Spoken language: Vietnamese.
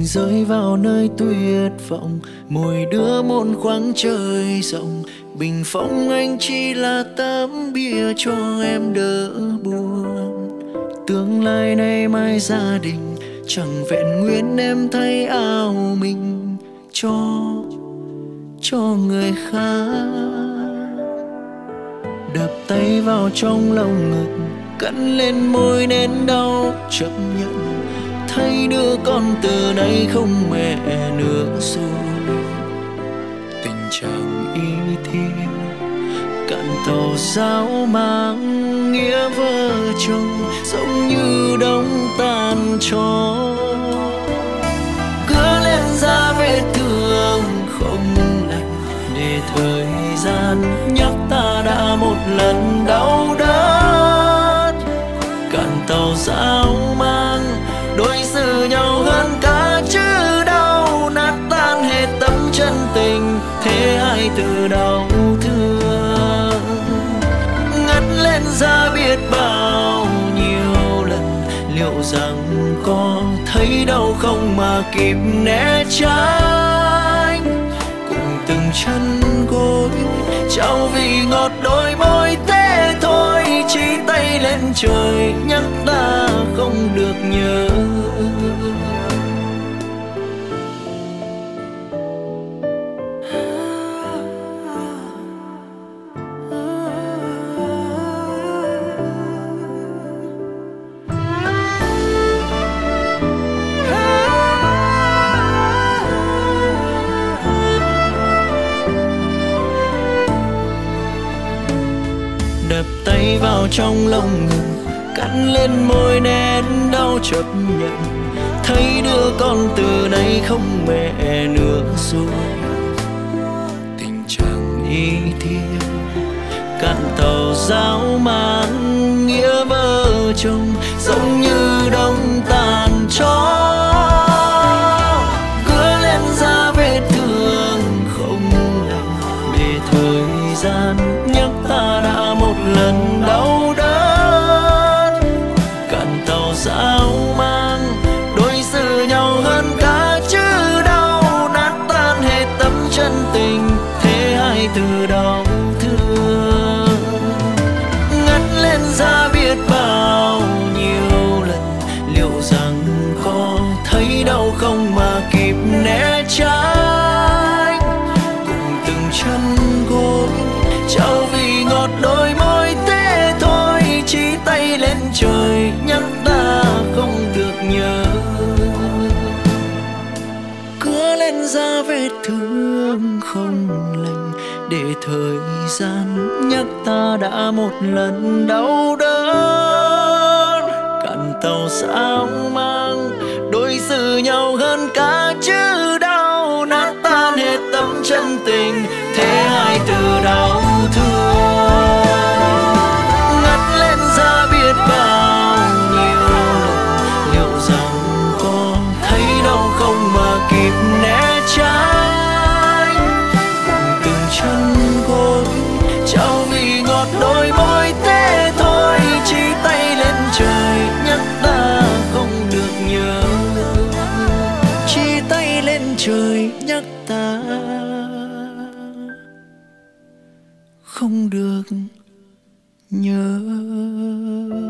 rơi vào nơi tuyệt vọng, mỗi đứa một khoảng trời rộng. Bình phong anh chỉ là tấm bia cho em đỡ buồn. Tương lai nay mai gia đình chẳng vẹn nguyên em thay áo mình cho người khác. Đập tay vào trong lồng ngực, cắn lên môi nên đau chấp nhận. Thấy đứa con từ nay không mẹ nữa rồi. Tình trạng ý thiêng cạn tàu giáo mang nghĩa vợ chồng, giống như đông tàn cho. Cứa lên da vết thương không lành, để thời gian nhắc ta đã một lần đau đớn. Cạn tàu giáo mang đối xử nhau hơn cả chữ đau, nát tan hết tấm chân tình, thế hai từ đau thương. Ngất lên ra biết bao nhiêu lần, liệu rằng có thấy đau không mà kịp né tránh. Cùng từng chân gối trao vị ngọt đôi môi, thế thôi chỉ tay lên trời nhắc ta không được nhớ. Đập tay vào trong lồng ngực, cắn lên môi nén đau chấp nhận. Thấy đứa con từ nay không mẹ nữa rồi. Tình trạng ý thiêng cạn tàu giáo mang nghĩa vợ chồng, giống như đông tàn cho. Cứa lên da vết thương không lành, để thời gian nhắc ta đã một lần đau đớn. Cạn tàu giáo mang đối xử nhau hơn cả chữ đau, nát tan hết tấm chân tình, thế hai từ đau thương. Ngất lên ra biết bao nhiêu lần, liệu rằng có thấy đau không mà kịp né tránh. Cùng từng chân gối trao vị ngọt đôi môi, thế thôi chỉ tay lên trời nhắc ta không được nhớ. Cứa lên da vết thương không lành, để thời gian nhắc ta đã một lần đau đớn. Cạn tàu sao mang đối xử nhau hơn cả chữ đau, nát tan hết tấm chân tình, thế hai từ đau thương. Ngất lên ra biết bao nhiêu lần, liệu rằng có thấy đau không mà kịp né tránh. Từng chân gối trao vị ngọt đôi môi, thế thôi chỉ tay lên trời nhắc ta không được nhớ. Chỉ tay lên trời nhắc ta không được nhớ.